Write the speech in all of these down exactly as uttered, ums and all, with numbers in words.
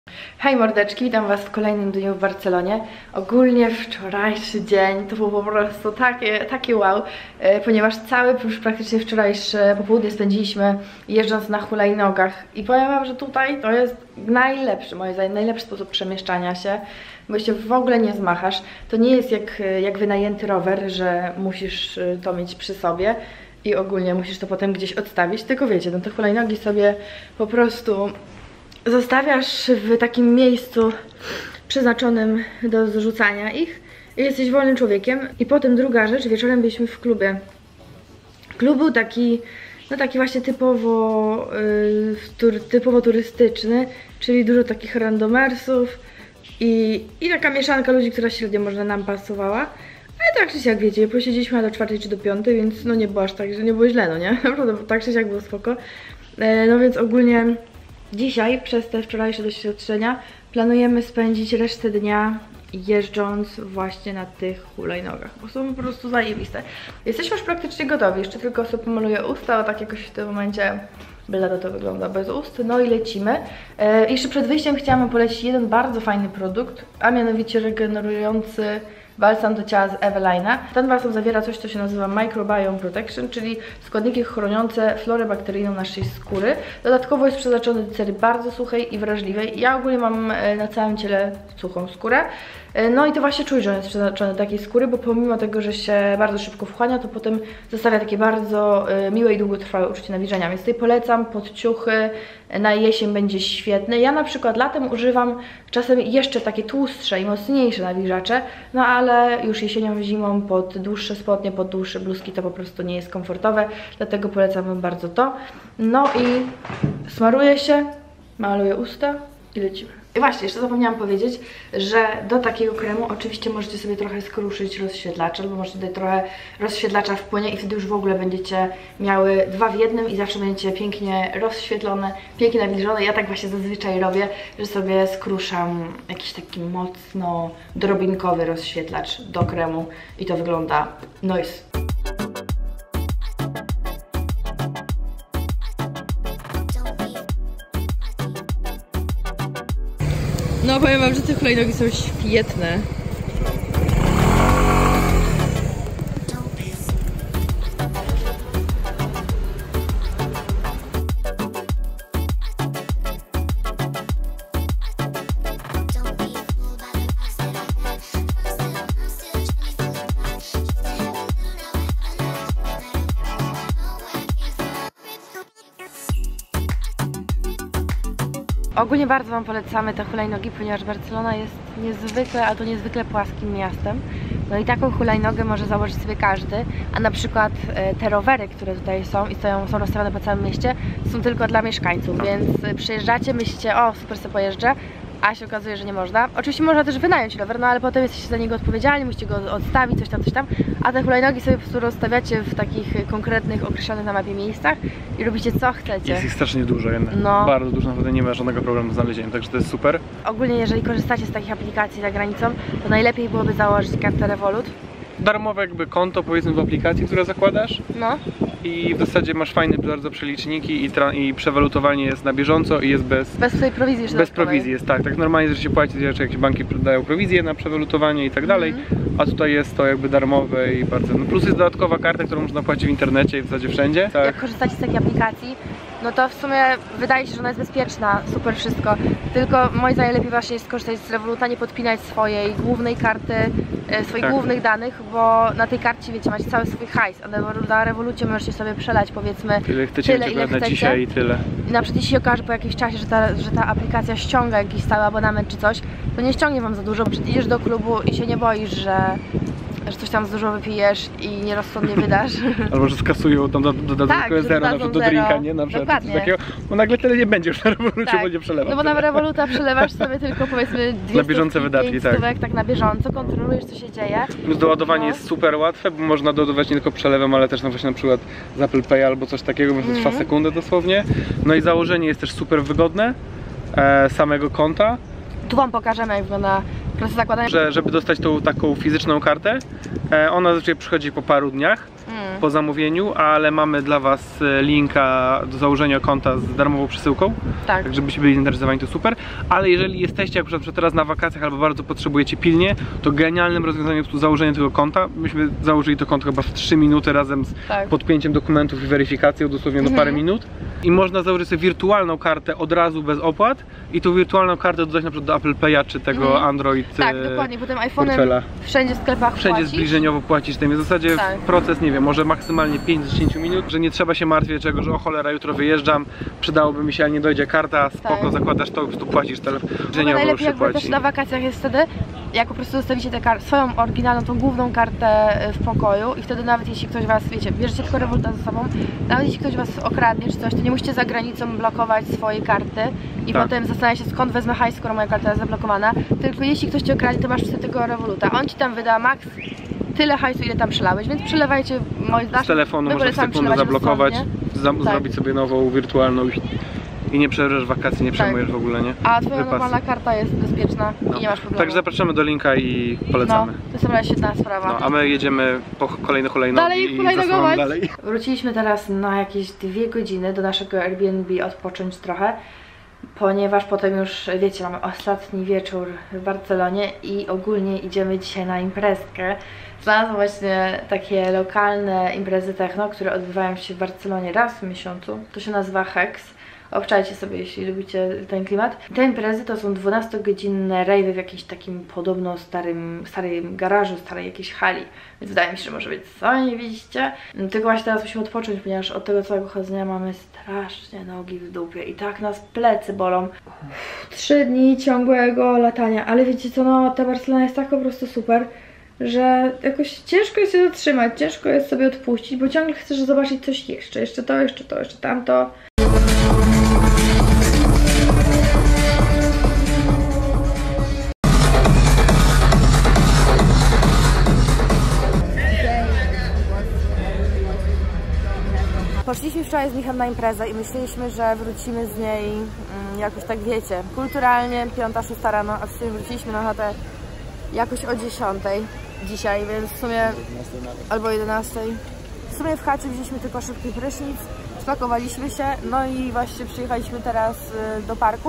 Hej mordeczki, witam was w kolejnym dniu w Barcelonie. Ogólnie wczorajszy dzień to był po prostu takie, takie wow, ponieważ cały już praktycznie wczorajsze popołudnie spędziliśmy jeżdżąc na hulajnogach i powiem wam, że tutaj to jest najlepszy, moim zdaniem, najlepszy sposób przemieszczania się, bo się w ogóle nie zmachasz. To nie jest jak, jak wynajęty rower, że musisz to mieć przy sobie i ogólnie musisz to potem gdzieś odstawić, tylko wiecie, no te hulajnogi sobie po prostu zostawiasz w takim miejscu przeznaczonym do zrzucania ich i jesteś wolnym człowiekiem. I potem druga rzecz, wieczorem byliśmy w klubie. Klub był taki, no taki właśnie typowo, yy, tur, typowo turystyczny, czyli dużo takich randomersów i, i taka mieszanka ludzi, która średnio może nam pasowała. Ale tak czy siak, wiecie, posiedzieliśmy do czwartej czy do piątej, więc no nie było aż tak, że nie było źle, no nie? Naprawdę, tak czy siak było spoko. Yy, no więc ogólnie dzisiaj, przez te wczorajsze doświadczenia, planujemy spędzić resztę dnia jeżdżąc właśnie na tych hulajnogach, bo są po prostu zajebiste. Jesteśmy już praktycznie gotowi, jeszcze tylko sobie pomaluję usta, a tak jakoś w tym momencie blado to wygląda bez ust. No i lecimy. E, jeszcze przed wyjściem chciałam polecić jeden bardzo fajny produkt, a mianowicie regenerujący balsam do ciała z Eveline'a. Ten balsam zawiera coś, co się nazywa Microbiome Protection, czyli składniki chroniące florę bakteryjną naszej skóry. Dodatkowo jest przeznaczony do cery bardzo suchej i wrażliwej. Ja ogólnie mam na całym ciele suchą skórę. No i to właśnie czuć, że on jest przeznaczony do takiej skóry, bo pomimo tego, że się bardzo szybko wchłania, to potem zostawia takie bardzo miłe i długotrwałe uczucie nawilżenia. Więc tutaj polecam pod ciuchy, na jesień będzie świetny. Ja na przykład latem używam czasem jeszcze takie tłustsze i mocniejsze nawilżacze, no ale już jesienią, zimą pod dłuższe spodnie, pod dłuższe bluzki to po prostu nie jest komfortowe, dlatego polecam wam bardzo to. No i smaruję się, maluję usta i lecimy. I właśnie, jeszcze zapomniałam powiedzieć, że do takiego kremu oczywiście możecie sobie trochę skruszyć rozświetlacz, albo może tutaj trochę rozświetlacza wpłynie i wtedy już w ogóle będziecie miały dwa w jednym i zawsze będziecie pięknie rozświetlone, pięknie nawilżone. Ja tak właśnie zazwyczaj robię, że sobie skruszam jakiś taki mocno drobinkowy rozświetlacz do kremu i to wygląda nice. No powiem wam, że te hulajnogi są świetne. Ogólnie bardzo wam polecamy te hulajnogi, ponieważ Barcelona jest niezwykle, a to niezwykle płaskim miastem. No i taką hulajnogę może założyć sobie każdy, a na przykład te rowery, które tutaj są i stoją, są rozstawione po całym mieście, są tylko dla mieszkańców, więc przyjeżdżacie, myślicie, o super sobie pojeżdżę, a się okazuje, że nie można. Oczywiście można też wynająć rower, no ale potem jesteście za niego odpowiedzialni, musicie go odstawić, coś tam, coś tam, a te hulajnogi sobie po prostu rozstawiacie w takich konkretnych, określonych na mapie miejscach i robicie co chcecie. Jest ich strasznie dużo jednak, no. Bardzo dużo, naprawdę nie ma żadnego problemu z znalezieniem, także to jest super. Ogólnie jeżeli korzystacie z takich aplikacji za granicą, to najlepiej byłoby założyć kartę Revolut. Darmowe jakby konto, powiedzmy, w aplikacji, które zakładasz. No. I w zasadzie masz fajne bardzo przeliczniki i, i przewalutowanie jest na bieżąco i jest bez... Bez tej prowizji już Bez prowizji jest, tak. Tak normalnie, że się płaci, że jakieś banki dają prowizję na przewalutowanie i tak dalej, mm. a tutaj jest to jakby darmowe i bardzo... No plus jest dodatkowa karta, którą można płacić w internecie i w zasadzie wszędzie. Tak. Jak korzystacie z takiej aplikacji, no to w sumie wydaje się, że ona jest bezpieczna, super wszystko, tylko moim zdaniem lepiej właśnie jest skorzystać z Revoluta, nie podpinać swojej głównej karty, swoich tak. głównych danych, bo na tej karcie, wiecie, macie cały swój hajs, a na Revolucie możecie sobie przelać, powiedzmy, tyle chcecie, tyle, ile chcecie. Na dzisiaj i tyle. I na przykład jeśli się okaże po jakimś czasie, że ta, że ta aplikacja ściąga jakiś stały abonament czy coś, to nie ściągnie wam za dużo, bo idziesz do klubu i się nie boisz, że że coś tam z dużo wypijesz i nierozsądnie wydasz. Albo że skasują tam do, do, do, tak, do zero, na przykład do drinka, nie? Na przykład coś takiego, bo nagle tyle nie będziesz na Revolucie, tak. bo nie przelewasz. No bo na Revoluta przelewasz sobie tylko powiedzmy dwie na bieżące wydatki, tak. stówek, tak na bieżąco, kontrolujesz co się dzieje. Plus doładowanie no. jest super łatwe, bo można doładować nie tylko przelewem, ale też no właśnie na przykład z Apple Pay albo coś takiego, bo to trwa mm. sekundę dosłownie. No i założenie jest też super wygodne e, samego konta. Tu wam pokażemy, jak wygląda proces zakładania. Że, żeby dostać tą taką fizyczną kartę, e, ona zazwyczaj przychodzi po paru dniach. Mm. po zamówieniu, ale mamy dla Was linka do założenia konta z darmową przesyłką. Tak. Tak, żebyście byli zainteresowani, to super. Ale jeżeli jesteście jak przykład teraz na wakacjach albo bardzo potrzebujecie pilnie, to genialnym rozwiązaniem jest po prostu założenie tego konta. Myśmy założyli to konto chyba w trzy minuty razem z tak. podpięciem dokumentów i weryfikacją dosłownie do mhm. parę minut. I można założyć sobie wirtualną kartę od razu bez opłat i tą wirtualną kartę dodać na przykład do Apple Pay'a czy tego mhm. Android Tak, dokładnie, potem iPhone'em portfela. Wszędzie w sklepach Wszędzie płacisz. zbliżeniowo płacisz tym. W zasadzie tak. proces, nie wiem, może maksymalnie pięć do dziesięciu minut, że nie trzeba się martwić czego, że o cholera, jutro wyjeżdżam, przydałoby mi się, ale nie dojdzie karta, spoko, tak. zakładasz to, po prostu płacisz telefon. Najlepiej jakby też na wakacjach jest wtedy, jak po prostu zostawicie tę swoją oryginalną, tą główną kartę w pokoju i wtedy nawet jeśli ktoś was, wiecie, bierzecie tylko Revoluta ze sobą, nawet jeśli ktoś was okradnie czy coś, to nie musicie za granicą blokować swojej karty i tak. potem zastanawiać się, skąd wezmę hajs, skoro moja karta jest zablokowana, tylko jeśli ktoś cię okradnie, to masz wtedy tego Revoluta, on ci tam wyda maks tyle hajsu, ile tam przelałeś, więc przelewajcie moje z telefonu można w sekundę zablokować, za tak. zrobić sobie nową, wirtualną i nie przerwiesz wakacji, nie przejmujesz tak. w ogóle, nie? A twoja Wypasy. normalna karta jest bezpieczna no. i nie masz problemu. Także zapraszamy do linka i polecamy. No, to jest naprawdę świetna sprawa. No, a my jedziemy po kolejne hulajnogi dalej, hulajnogować. dalej. Wróciliśmy teraz na jakieś dwie godziny do naszego Airbnb odpocząć trochę, ponieważ potem już, wiecie, mamy ostatni wieczór w Barcelonie i ogólnie idziemy dzisiaj na imprezkę. Znalazłam właśnie takie lokalne imprezy techno, które odbywają się w Barcelonie raz w miesiącu. To się nazywa Hex. Obczajcie sobie, jeśli lubicie ten klimat. Te imprezy to są dwunastogodzinne rejwy w jakimś takim podobno starym, starym garażu, starej jakiejś hali. Więc wydaje mi się, że może być co, nie widzicie? Tylko właśnie teraz musimy odpocząć, ponieważ od tego całego chodzenia mamy strasznie nogi w dupie i tak nas plecy bolą. Trzy dni ciągłego latania, ale wiecie co, no ta Barcelona jest tak po prostu super, że jakoś ciężko jest się zatrzymać, ciężko jest sobie odpuścić, bo ciągle chcesz zobaczyć coś jeszcze, jeszcze to, jeszcze to, jeszcze tamto. Poszliśmy wczoraj z Michem na imprezę i myśleliśmy, że wrócimy z niej mm, jakoś tak, wiecie, kulturalnie, piąta, szósta rano, a w sumie wróciliśmy na chatę jakoś o dziesiątej dzisiaj, więc w sumie albo jedenastej. W sumie w chacie wzięliśmy tylko szybki prysznic, spakowaliśmy się, no i właśnie przyjechaliśmy teraz y, do parku,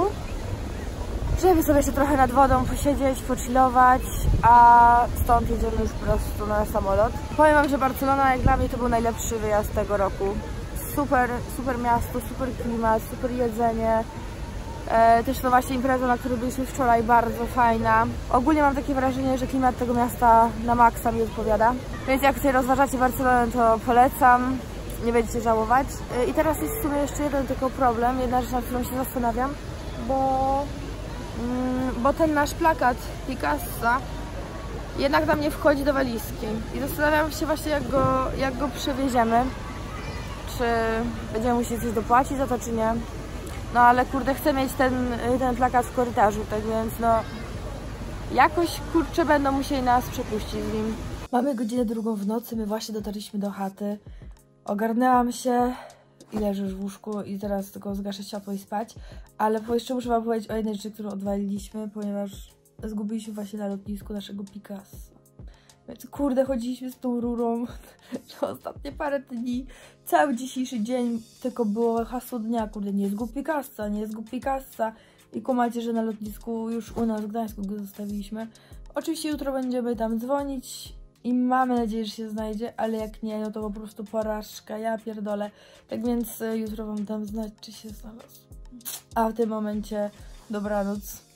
żeby sobie jeszcze trochę nad wodą posiedzieć, pochillować, a stąd jedziemy już po prostu na samolot. Powiem wam, że Barcelona jak dla mnie to był najlepszy wyjazd tego roku. Super, super miasto, super klimat, super jedzenie. E, też to właśnie impreza, na której byliśmy wczoraj, bardzo fajna. Ogólnie mam takie wrażenie, że klimat tego miasta na maksa mi odpowiada. Więc jak tutaj rozważacie Barcelonę, to polecam. Nie będziecie żałować. E, I teraz jest w sumie jeszcze jeden tylko problem, jedna rzecz, na którą się zastanawiam, bo, mm, bo ten nasz plakat Picassa jednak nam nie wchodzi do walizki. I zastanawiam się właśnie, jak go, jak go przewieziemy. Czy będziemy musieli coś dopłacić za to, czy nie. No ale kurde, chcę mieć ten, ten plakat w korytarzu, tak więc no jakoś kurczę będą musieli nas przepuścić z nim. Mamy godzinę drugą w nocy, my właśnie dotarliśmy do chaty. Ogarnęłam się i leżę już w łóżku i teraz tylko zgaszę światło i spać. Ale jeszcze muszę wam powiedzieć o jednej rzeczy, którą odwaliliśmy, ponieważ zgubiliśmy właśnie na lotnisku naszego Picassa. Więc kurde, chodziliśmy z tą rurą ostatnie parę dni. Cały dzisiejszy dzień tylko było hasło dnia, kurde, nie zgub Picassa, nie zgub Picassa. I kumacie, że na lotnisku już u nas w Gdańsku go zostawiliśmy. Oczywiście jutro będziemy tam dzwonić i mamy nadzieję, że się znajdzie, ale jak nie, no to po prostu porażka, ja pierdolę. Tak więc jutro wam dam znać, czy się znalazł. A w tym momencie dobranoc.